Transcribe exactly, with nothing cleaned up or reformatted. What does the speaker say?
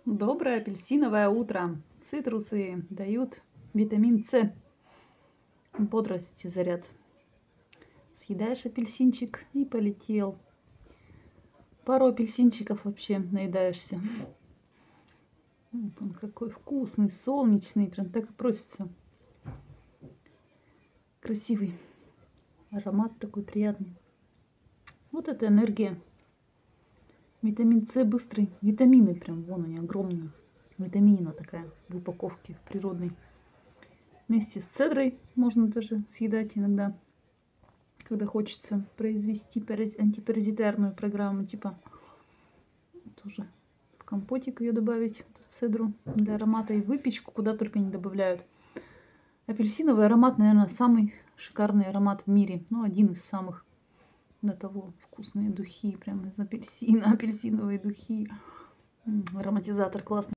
Доброе апельсиновое утро. Цитрусы дают витамин С, бодрость и заряд. Съедаешь апельсинчик и полетел. Пару апельсинчиков вообще наедаешься. Вот он какой вкусный, солнечный, прям так и просится. Красивый. Аромат такой приятный. Вот это энергия. Витамин С быстрый. Витамины прям, вон они огромные. Витамина такая в упаковке, в природной. Вместе с цедрой можно даже съедать иногда, когда хочется произвести антипаразитарную программу, типа тоже в компотик ее добавить, цедру для аромата, и выпечку куда только не добавляют. Апельсиновый аромат, наверное, самый шикарный аромат в мире, ну, один из самых. До того вкусные духи, прямо из апельсина, апельсиновые духи. Ароматизатор классный.